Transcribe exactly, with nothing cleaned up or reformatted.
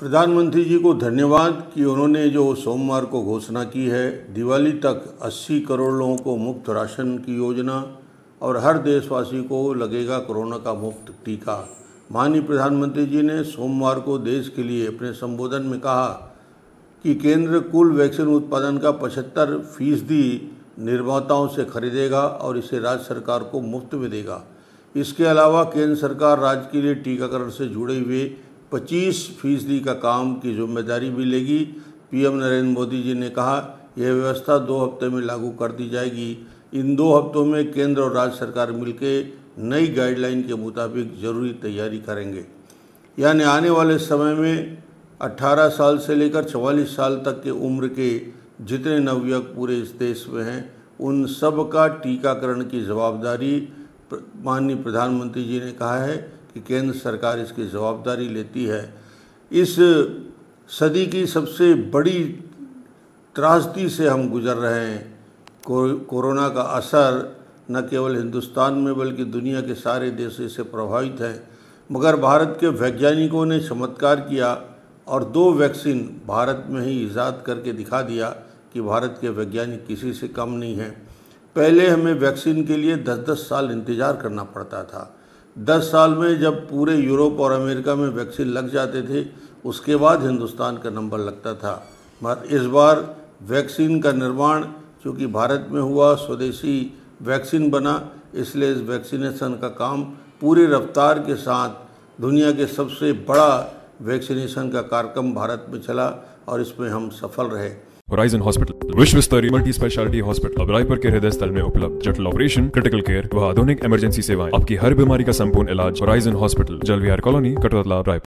प्रधानमंत्री जी को धन्यवाद कि उन्होंने जो सोमवार को घोषणा की है, दिवाली तक अस्सी करोड़ लोगों को मुफ्त राशन की योजना और हर देशवासी को लगेगा कोरोना का मुफ्त टीका। माननीय प्रधानमंत्री जी ने सोमवार को देश के लिए अपने संबोधन में कहा कि केंद्र कुल वैक्सीन उत्पादन का पचहत्तर फीसदी निर्माताओं से खरीदेगा और इसे राज्य सरकार को मुफ्त में देगा। इसके अलावा केंद्र सरकार राज्य के लिए टीकाकरण से जुड़े हुए पच्चीस फीसदी का काम की जिम्मेदारी भी लेगी। पीएम नरेंद्र मोदी जी ने कहा, यह व्यवस्था दो हफ्ते में लागू कर दी जाएगी। इन दो हफ्तों में केंद्र और राज्य सरकार मिलकर नई गाइडलाइन के मुताबिक जरूरी तैयारी करेंगे। यानी आने वाले समय में अठारह साल से लेकर चवालीस साल तक के उम्र के जितने नवयुवक पूरे इस देश में हैं, उन सब का टीकाकरण की जवाबदारी माननीय प्रधानमंत्री जी ने कहा है कि केंद्र सरकार इसकी जवाबदारी लेती है। इस सदी की सबसे बड़ी त्रासदी से हम गुजर रहे हैं। को, कोरोना का असर न केवल हिंदुस्तान में बल्कि दुनिया के सारे देश से प्रभावित हैं, मगर भारत के वैज्ञानिकों ने चमत्कार किया और दो वैक्सीन भारत में ही ईजाद करके दिखा दिया कि भारत के वैज्ञानिक किसी से कम नहीं हैं। पहले हमें वैक्सीन के लिए दस दस साल इंतज़ार करना पड़ता था। दस साल में जब पूरे यूरोप और अमेरिका में वैक्सीन लग जाते थे, उसके बाद हिंदुस्तान का नंबर लगता था। मगर इस बार वैक्सीन का निर्माण चूँकि भारत में हुआ, स्वदेशी वैक्सीन बना, इसलिए इस वैक्सीनेशन का काम पूरी रफ्तार के साथ दुनिया के सबसे बड़ा वैक्सीनेशन का कार्यक्रम भारत में चला और इसमें हम सफल रहे। होराइजन हॉस्पिटल विश्व स्तरीय मल्टी स्पेशलिटी हॉस्पिटल अब रायपुर के हृदय स्थल में उपलब्ध। जटिल ऑपरेशन, क्रिटिकल केयर व आधुनिक इमरजेंसी सेवाएं, आपकी हर बीमारी का संपूर्ण इलाज। होराइजन हॉस्पिटल, जल विहार कॉलोनी, कटोतला, रायपुर।